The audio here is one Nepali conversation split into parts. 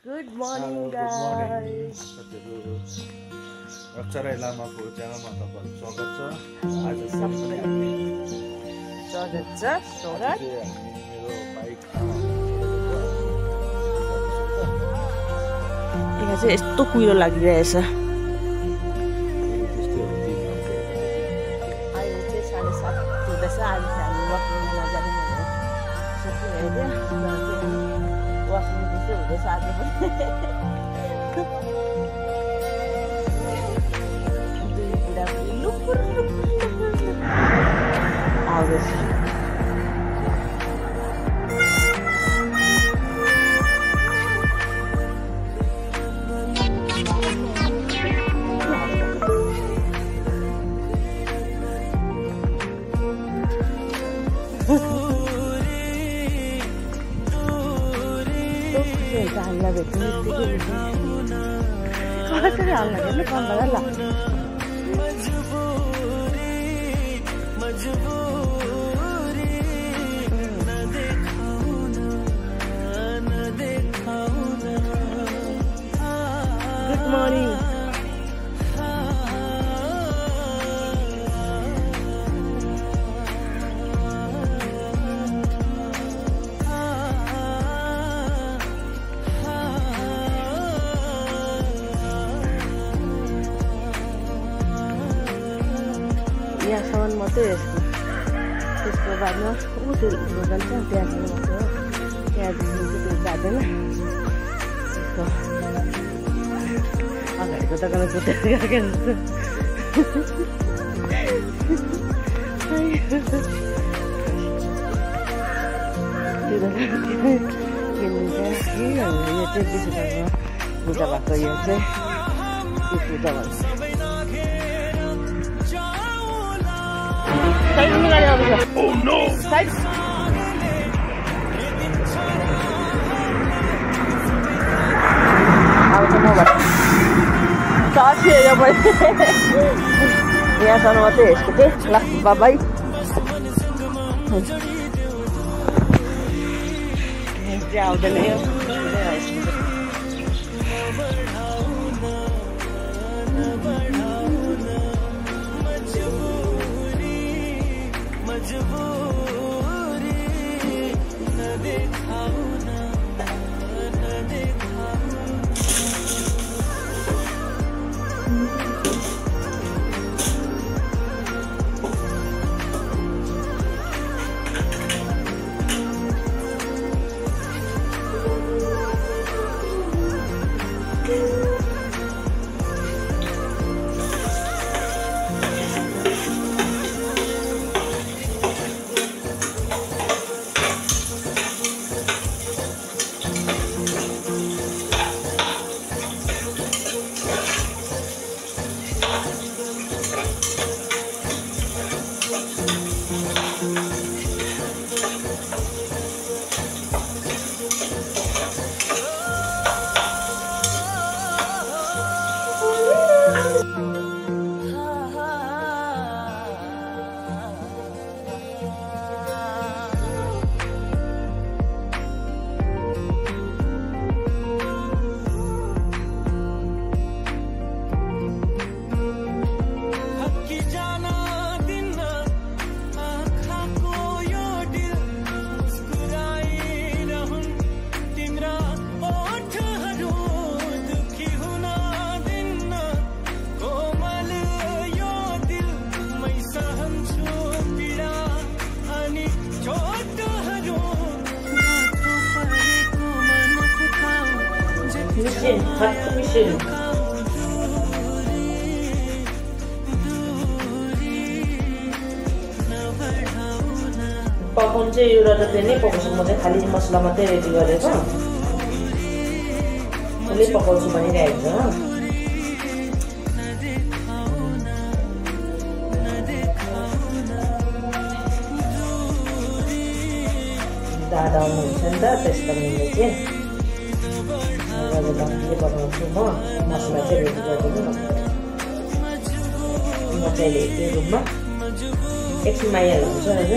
Good morning, guys. अक्षरै लामाको च्यानलमा तपाईहरुको स्वागत छ। आज सबैलाई स्वागत छ। स्वागत। मेरो बाइक यहाँ चाहिँ यस्तो कुहिरो लागिरहेछ। अहिले चाहिँ 7:30 हुँदैछ। आज चाहिँ हामी वकिङमा नजाने भनेर सोचिरहेको थियौँ। वकिङ चाहिँ हुँदैछ आज पनि। आउँदैछ। हल्ला भेट्नु कसरी हल्ला गर्नु कम्बल ल गुड मर्निङ। यहाँसम्म मात्रै यसको त्यसको बादमा ऊ त्यो दोकान छ त्यहाँसम्म मात्रै हो। त्यहाँदेखि चाहिँ त्यो जाँदैन। त्यसको अगाडिको दोकानमा कुदेर गएको जस्तो त्यो दोकान किनिन्छ कि यो चाहिँ 20 रुपियाँमा बुझा भएको यो चाहिँ 30 रुपियाँ भन्छ। Oh no! Side. Aku mau buat. Saatnya ya boy. Ya sana mati, oke? Lah, bye bye. Jauh deh ya. Misin. पकाउनु चाहिँ एउटा त त्यही पकाउँछु म चाहिँ खाली मसला मात्रै रेडी गरेको त्यसले पकाउँछु भनिरहेको छ। दादा आउनुहुन्छ नि त त्यस कारणले चाहिँ के बनाउँछु म मसला चाहिँ रेडी गरिदिनु म चाहिँ त्यो रुममा एकछिन माया हुन्छ हजुर।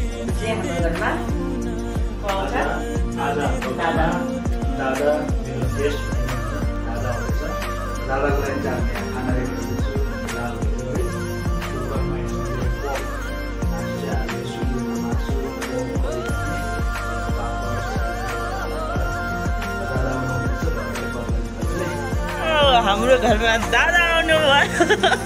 हाम्रो घरमा दादा दादा दादा बेस्ट दादा हुनुहुन्छ दादाको लागि चाहिँ हामी खाना रेडी गर्दैछु दाल भयो है सुपर माइन्डले पोर्क हामी चाहिँ हामी सुँगुरको मासु हाम्रो घरमा दादा आउनु भयो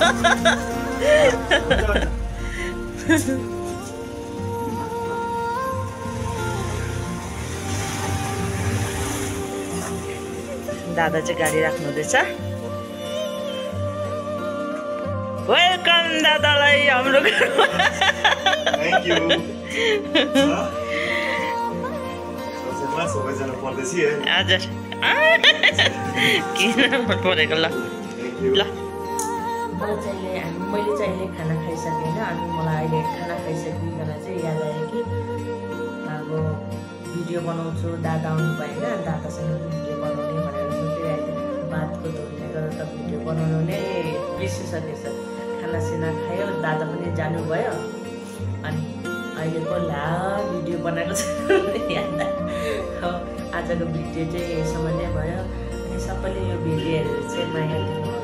दादा चाहिँ गाडी राख्नु हुँदैछ वेलकम दादालाई हाम्रो घरमा थ्याङ्क यू सबैजना पर्दैछ है हजुर किन मन परेको ल ल मैले चाहिँ अहिले खाना खाइसकेँ होइन अनि मलाई अहिले खाना खाइसकिकन चाहिँ याद आयो कि अब भिडियो बनाउँछु दादा आउनु भयो होइन दादासँग भिडियो बनाउने भनेर सोचिरहेको थिएँ बातको धोरीले गर्दा त भिडियो बनाउनु नै बिर्सिसकेछ खानासिना खायो दादा पनि जानुभयो अनि अहिले को ला भिडियो बनाएको छ याद आजको भिडियो चाहिँ यसम्म नै भयो अनि सबैले यो भिडियो हेरेर चाहिँ माया दिनु